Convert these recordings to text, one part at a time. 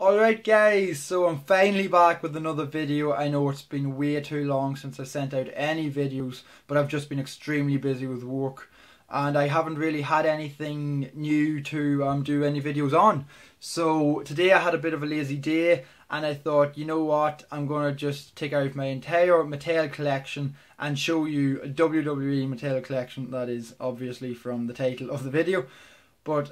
Alright guys, so I'm finally back with another video. I know it's been way too long since I sent out any videos, but I've just been extremely busy with work and I haven't really had anything new to do any videos on. So today I had a bit of a lazy day and I thought, you know what, I'm going to just take out my entire Mattel collection and show you a WWE Mattel collection. That is obviously from the title of the video. But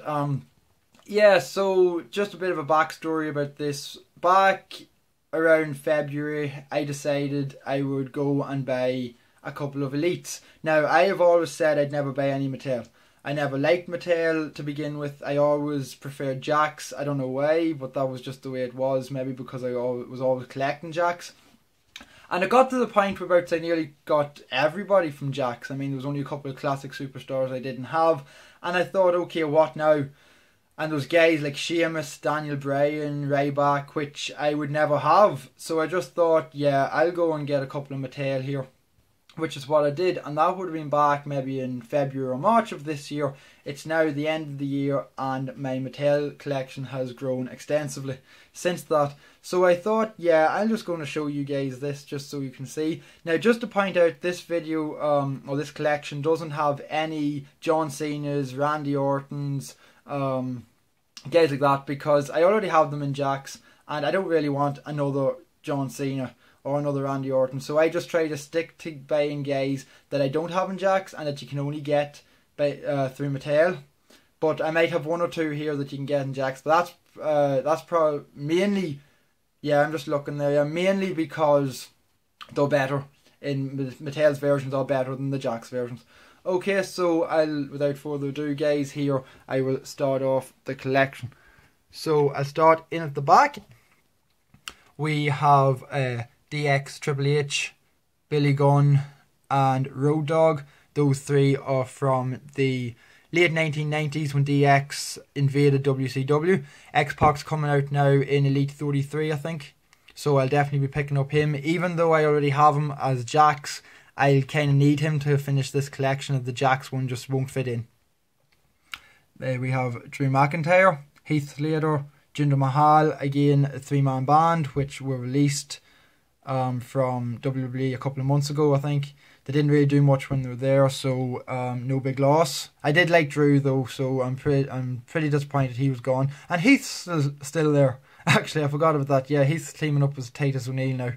yeah, so just a bit of a backstory about this. Back around February, I decided I would go and buy a couple of Elites. Now, I have always said I'd never buy any Mattel. I never liked Mattel to begin with. I always preferred Jakks. I don't know why, but that was just the way it was. Maybe because I was always collecting Jakks. And it got to the point where I nearly got everybody from Jakks. I mean, there was only a couple of classic superstars I didn't have. And I thought, okay, what now? And those guys like Sheamus, Daniel Bryan, Ryback, which I would never have. So I just thought, yeah, I'll go and get a couple of Mattel here. Which is what I did. And that would have been back maybe in February or March of this year. It's now the end of the year and my Mattel collection has grown extensively since that. So I thought, yeah, I'm just going to show you guys this just so you can see. Now, just to point out, this video, or this collection doesn't have any John Cena's, Randy Orton's, guys like that, because I already have them in Jakks and I don't really want another John Cena or another Randy Orton. So I just try to stick to buying guys that I don't have in Jakks and that you can only get by, through Mattel. But I might have one or two here that you can get in Jakks. But that's probably mainly, yeah, I'm just looking there, yeah, mainly because they're better. In Mattel's versions are better than the Jakks versions. Okay, so without further ado guys, here I will start off the collection. So I'll start in at the back. We have DX, Triple H, Billy Gunn and Road Dogg. Those three are from the late 1990s when DX invaded WCW. X-Pac's coming out now in Elite 33, I think. So I'll definitely be picking up him. Even though I already have him as Jakks, I'll kind of need him to finish this collection, of the Jakks one just won't fit in. There we have Drew McIntyre, Heath Slater, Jinder Mahal, again a three-man band which were released from WWE a couple of months ago, I think. They didn't really do much when they were there, so no big loss. I did like Drew though, so I'm pretty disappointed he was gone. And Heath's still there. Actually, I forgot about that. Yeah, Heath's teaming up with Titus O'Neil now.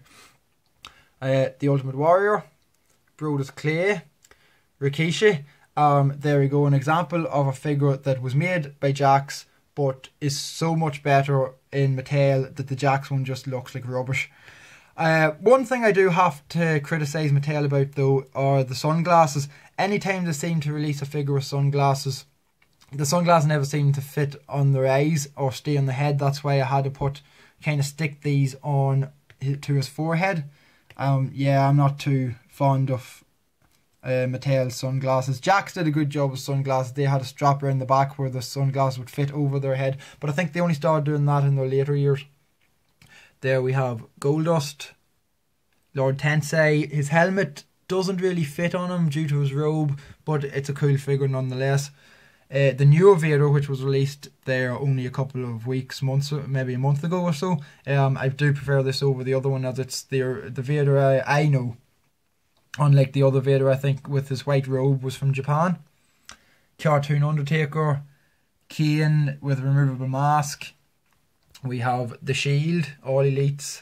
The Ultimate Warrior, Brodus Clay, Rikishi. There we go, an example of a figure that was made by Jakks but is so much better in Mattel that the Jakks one just looks like rubbish. One thing I do have to criticise Mattel about though are the sunglasses. Anytime they seem to release a figure with sunglasses, the sunglasses never seem to fit on their eyes or stay on the head. That's why I had to kind of stick these on to his forehead. Yeah, I'm not too fond of Mattel sunglasses. Jakks did a good job with sunglasses. They had a strap around the back where the sunglasses would fit over their head, but I think they only started doing that in their later years. There we have Goldust, Lord Tensei. His helmet doesn't really fit on him due to his robe, but it's a cool figure nonetheless. The new Vader, which was released there only a couple of weeks, months, maybe a month ago or so. I do prefer this over the other one, as it's the Vader I know. Unlike the other Vader, I think, with his white robe, was from Japan. Cartoon Undertaker, Kane with removable mask. We have The Shield, all Elites,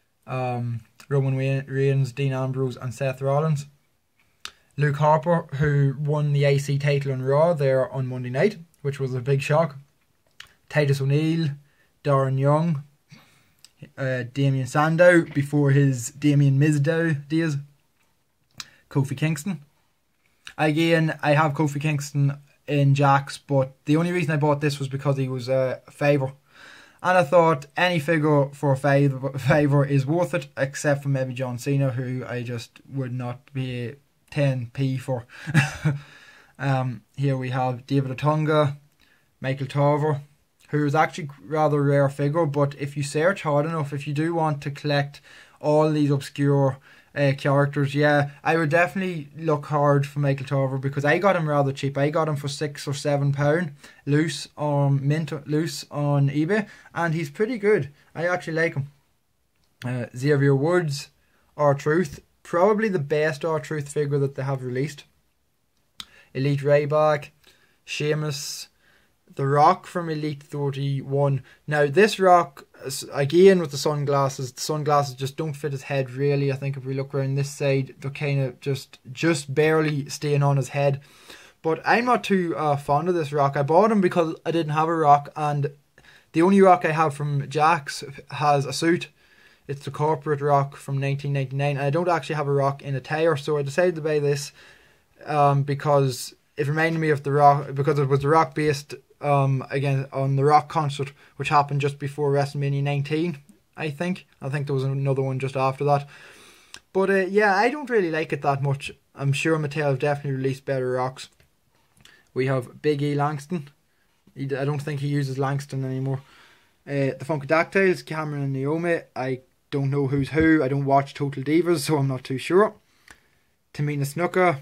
Roman Reigns, Dean Ambrose and Seth Rollins. Luke Harper, who won the IC title on Raw there on Monday night, which was a big shock. Titus O'Neil, Darren Young, Damien Sandow before his Damien Mizdow days. Kofi Kingston. Again, I have Kofi Kingston in Jakks, but the only reason I bought this was because he was a favour. And I thought any figure for a favour is worth it, except for maybe John Cena, who I just would not pay 10p for. Here we have David Otunga, Michael Tarver, who is actually rather rare figure, but if you search hard enough, if you do want to collect all these obscure characters. Yeah, I would definitely look hard for Michael Tarver because I got him rather cheap. I got him for £6 or £7 loose on loose on eBay, and he's pretty good. I actually like him. Xavier Woods, R-Truth, probably the best R-Truth figure that they have released. Elite Ryback, Sheamus, The Rock from Elite 31. Now this Rock, again with the sunglasses just don't fit his head really. I think if we look around this side, they're kind of just barely staying on his head. But I'm not too fond of this Rock. I bought him because I didn't have a Rock, and the only Rock I have from Jack's has a suit. It's the corporate Rock from 1999, and I don't actually have a Rock in attire, so I decided to buy this because it reminded me of the Rock, because it was the Rock based again on the Rock concert, which happened just before WrestleMania 19, I think there was another one just after that. But yeah, I don't really like it that much. I'm sure Mattel have definitely released better Rocks. We have Big E Langston. I don't think he uses Langston anymore. The Funkadactyls, Cameron and Naomi. I don't know who's who. I don't watch Total Divas, so I'm not too sure. Tamina Snuka,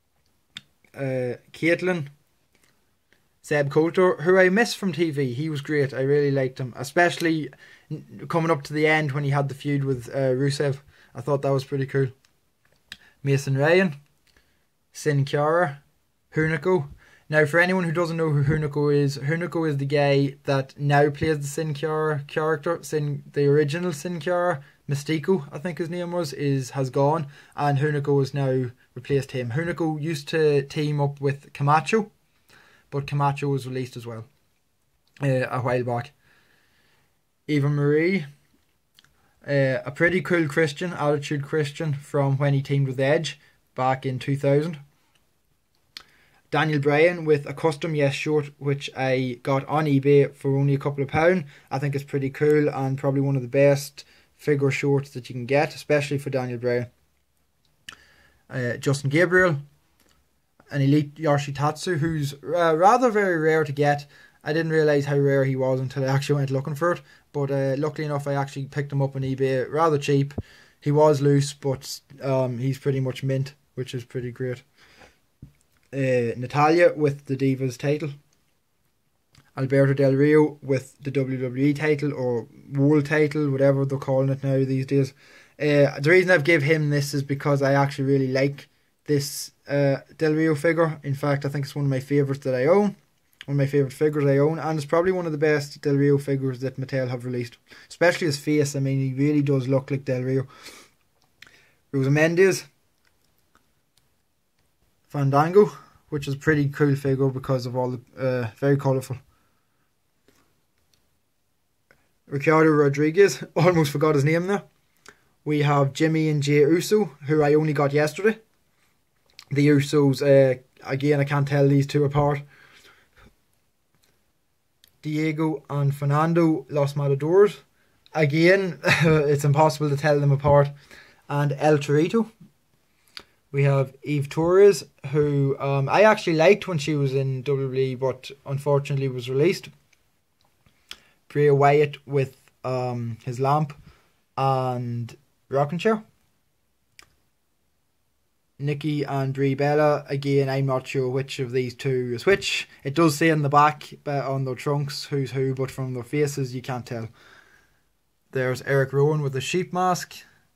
Caitlyn, Seb Coulter, who I miss from TV. He was great. I really liked him, especially coming up to the end when he had the feud with Rusev. I thought that was pretty cool. Mason Ryan, Sin Cara, Hunico. Now, for anyone who doesn't know who Hunico is the guy that now plays the Sin Cara character. The original Sin Cara, Mystico, I think his name was, has gone, and Hunico has now replaced him. Hunico used to team up with Camacho, but Camacho was released as well a while back. Eva Marie, a pretty cool Christian, Attitude Christian from when he teamed with Edge back in 2000. Daniel Bryan with a custom Yes short, which I got on eBay for only a couple of £. I think it's pretty cool and probably one of the best figure shorts that you can get, especially for Daniel Bryan. Justin Gabriel, an Elite Yoshitatsu, who's rather very rare to get. I didn't realise how rare he was until I actually went looking for it, but luckily enough I actually picked him up on eBay rather cheap. He was loose, but he's pretty much mint, which is pretty great. Natalia with the Divas title. Alberto Del Rio with the WWE title, or World title, whatever they're calling it now these days. The reason I've given him this is because I actually really like this Del Rio figure. In fact, I think it's one of my favourites that I own. One of my favourite figures I own, and it's probably one of the best Del Rio figures that Mattel have released. Especially his face. I mean, he really does look like Del Rio. Rosa Mendes, Fandango, which is a pretty cool figure because of all the very colourful. Ricardo Rodriguez, almost forgot his name there. We have Jimmy and Jey Uso, who I only got yesterday. The Usos, again, I can't tell these two apart. Diego and Fernando, Los Matadors. Again, it's impossible to tell them apart. And El Torito. We have Eve Torres, who I actually liked when she was in WWE, but unfortunately was released. Bray Wyatt with his lamp and rocking chair. Nikki and Brie Bella, again, I'm not sure which of these two is which. It does say in the back on their trunks who's who, but from their faces you can't tell. There's Eric Rowan with a sheep mask.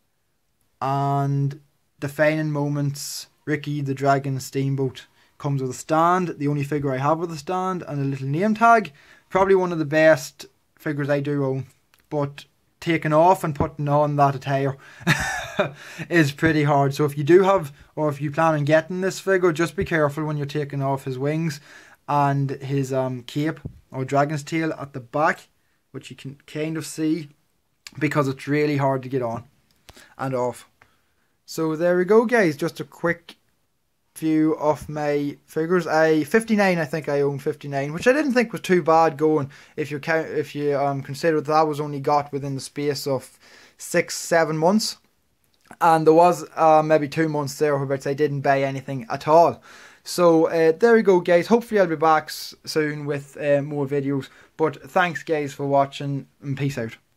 And defining moments, Ricky the Dragon Steamboat comes with a stand. The only figure I have with a stand and a little name tag. Probably one of the best figures I do own. But taking off and putting on that attire is pretty hard. So if you do have, or if you plan on getting this figure, just be careful when you're taking off his wings and his cape or dragon's tail at the back, which you can kind of see, because it's really hard to get on and off. So there we go, guys, just a quick view of my figures. 59, I think I own 59, which I didn't think was too bad going if you consider that was only got within the space of 6-7 months, and there was maybe 2 months there where I didn't buy anything at all. So there we go, guys. Hopefully I'll be back soon with more videos, but thanks guys for watching, and peace out.